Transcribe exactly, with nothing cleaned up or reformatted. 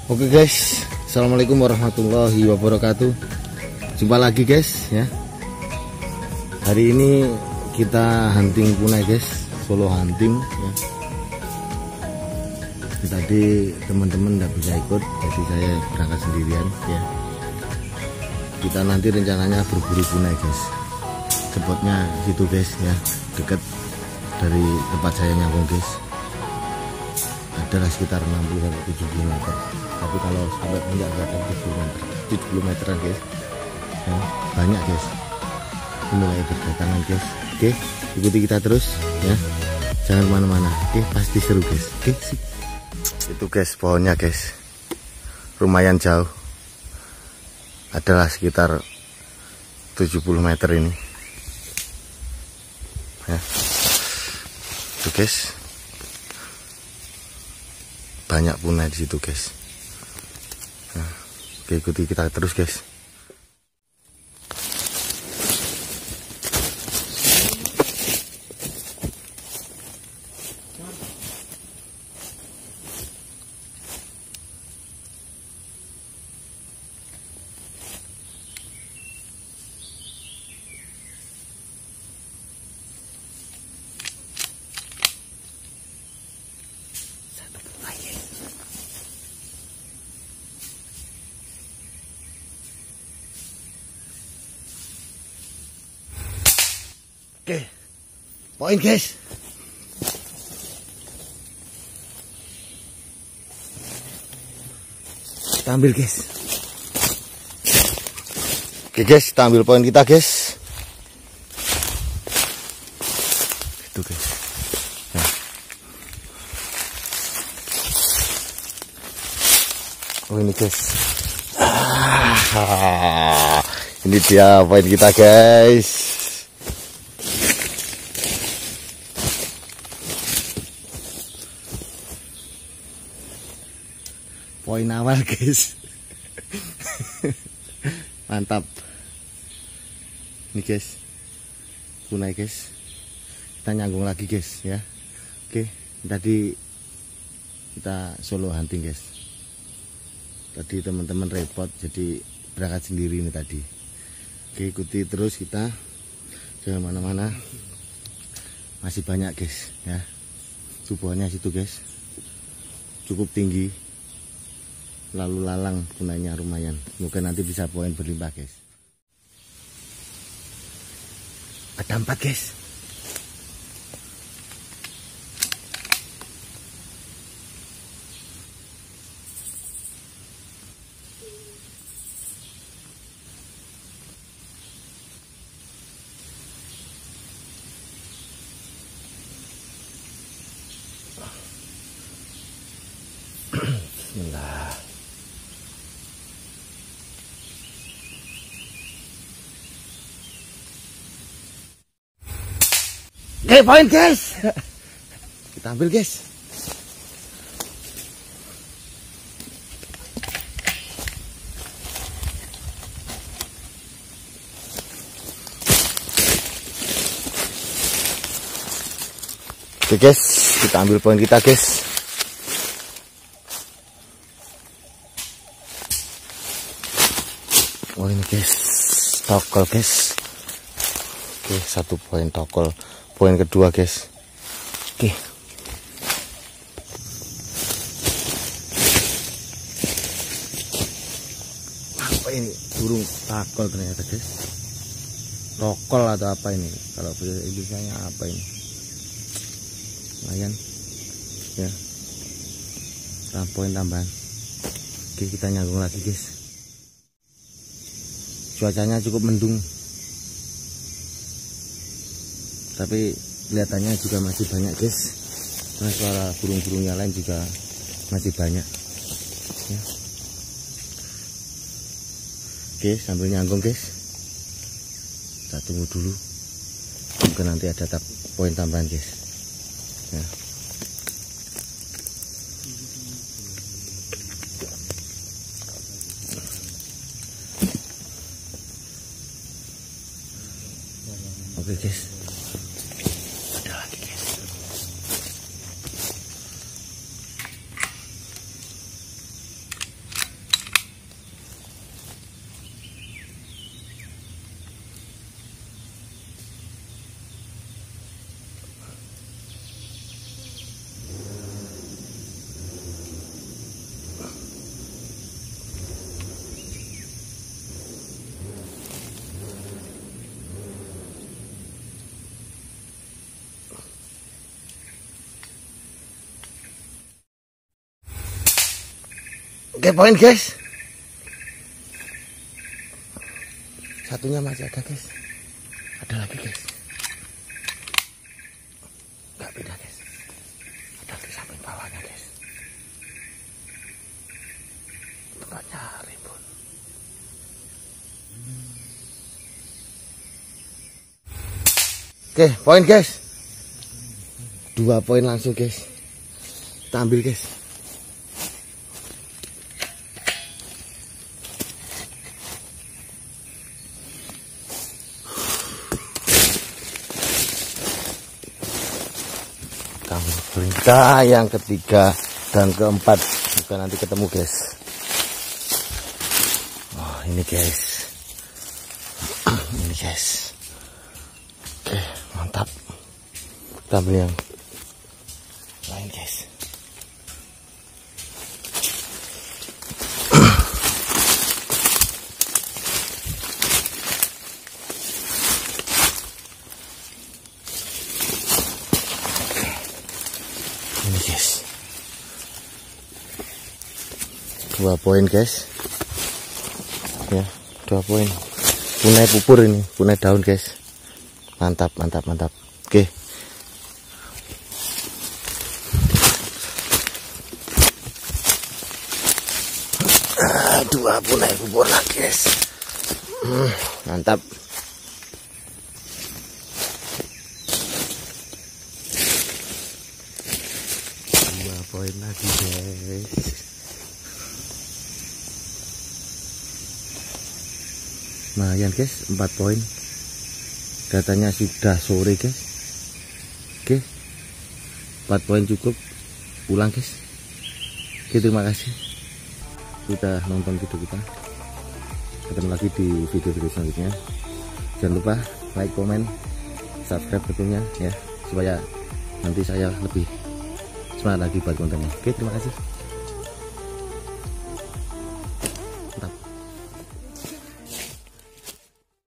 Oke guys, assalamualaikum warahmatullahi wabarakatuh. Jumpa lagi guys ya. Hari ini kita hunting punai guys, solo hunting ya. Tadi teman-teman nggak bisa ikut, jadi saya berangkat sendirian ya. Kita nanti rencananya berburu punai guys. Spotnya situ guys ya, dekat dari tempat saya nyambung guys. Adalah sekitar enam puluh sampai tujuh puluh meter. Tapi kalau sampai puncak berada tujuh puluh meteran guys ya, banyak guys, mulai berdatangan guys. Oke, ikuti kita terus ya, jangan kemana-mana. Oke, pasti seru guys. Oke, sip. Itu guys pohonnya guys, lumayan jauh, adalah sekitar tujuh puluh meter ini ya. Itu guys, banyak punai di situ guys. Nah, oke, ikuti kita terus guys. Oke, poin guys. Kita ambil guys. Oke guys, kita ambil poin kita guys. Itu guys. Nah. Oh ini guys. Ah, ini dia poin kita guys. Poin awal guys. Mantap. Ini guys, punai guys. Kita nyanggung lagi guys ya. Oke, tadi kita solo hunting guys. Tadi teman-teman repot, jadi berangkat sendiri ini tadi. Oke, ikuti terus kita, jangan mana-mana. Masih banyak guys ya. Subuhnya situ guys, cukup tinggi. Lalu lalang punainya lumayan. Semoga nanti bisa poin berlimpah guys. Ada empat guys. Bismillah. Oke, poin guys. Kita ambil guys. Oke guys, kita ambil poin kita guys. Oh ini guys, tokol guys. Oke, satu poin tokol. Poin kedua guys. Oke. Apa ini? Burung takol ternyata guys. Tokol atau apa ini? Kalau biasanya apa ini? Lumayan. Ya. Nah, poin tambahan. Oke, kita nyanggung lagi guys. Cuacanya cukup mendung. Tapi kelihatannya juga masih banyak guys. Nah, suara burung-burungnya lain juga masih banyak ya. Oke, sambil nyanggung guys, kita tunggu dulu, mungkin nanti ada tap poin tambahan guys ya. Oke guys, ada lagi guys. Oke, poin guys. Satunya masih ada guys. Ada lagi guys. Nggak pindah guys. Ada di samping bawahnya guys. Tempatnya rimbun. Oke, poin guys. Dua poin langsung guys. Kita ambil guys. Kita yang ketiga dan keempat juga nanti ketemu guys. Oh ini guys. Ini guys. Oke mantap. Kita ambil yang lain guys. Ini guys. Dua poin guys. Ya, dua poin. Punai pupur ini, punai daun guys. Mantap, mantap, mantap. Oke. Ah, dua punai pupur lagi guys. Hmm, mantap. Poin lagi guys. Lumayan guys, empat poin. Katanya sudah sore guys. Oke, empat poin cukup. Pulang guys. Oke, terima kasih sudah nonton video kita. Ketemu lagi di video-video selanjutnya. Jangan lupa like, komen, subscribe tentunya ya, supaya nanti saya lebih semangat lagi buat kontennya. Oke, terima kasih.